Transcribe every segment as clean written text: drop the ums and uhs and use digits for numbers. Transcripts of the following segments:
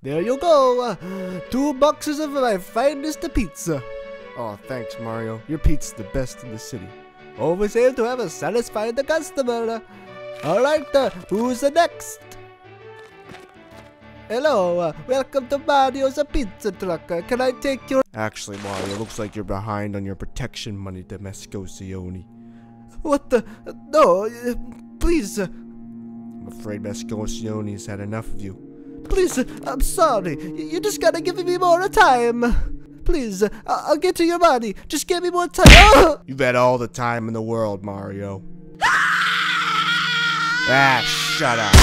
There you go. 2 boxes of my finest pizza. Oh, thanks, Mario. Your pizza's the best in the city. Always aim to have a satisfied customer. Alright, who's the next? Hello, welcome to Mario's Pizza Truck. Can I take your... Actually, Mario, looks like you're behind on your protection money to Mescosione. What the... No, please. I'm afraid Mescosione's had enough of you. Please, I'm sorry. You just gotta give me more time. Please, I'll get to your money. Just give me more time. Oh! You've had all the time in the world, Mario. Shut up.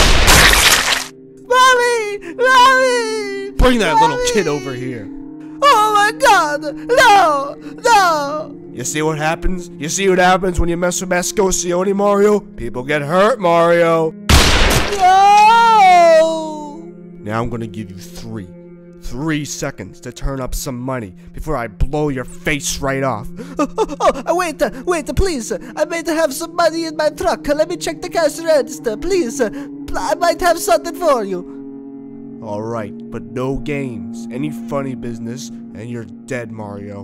Mommy! Mommy! Bring that little kid over here. Oh my god! No! No! You see what happens? You see what happens when you mess with Mescosione, Mario? People get hurt, Mario. No! Now I'm gonna give you 3 seconds to turn up some money before I blow your face right off. Wait, please. I might have some money in my truck. Let me check the cash register, please. I might have something for you. Alright, but no games. Any funny business, and you're dead, Mario.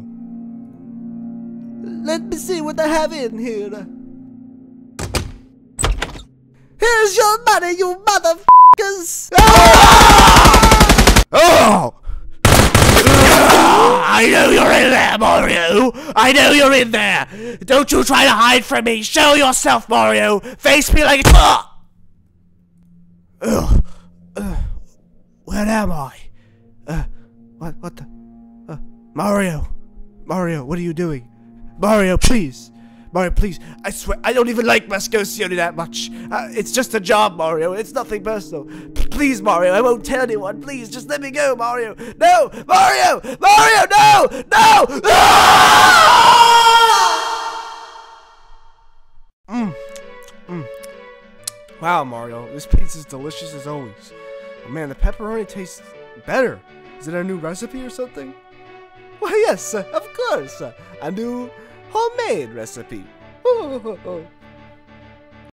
Let me see what I have in here. Here's your money, you motherfuckers! Oh! I know you're in there, Mario! I know you're in there! Don't you try to hide from me! Show yourself, Mario! Face me like... Where am I? What the... Mario! Mario, what are you doing? Mario, please! Mario, please, I swear, I don't even like Mescosione that much. It's just a job, Mario. It's nothing personal. Please, Mario, I won't tell anyone. Please, just let me go, Mario. No! Mario! Mario, no! No! Wow, Mario, this pizza's delicious as always. Oh, man, the pepperoni tastes better. Is it a new recipe or something? Why, yes, of course. A new... homemade recipe.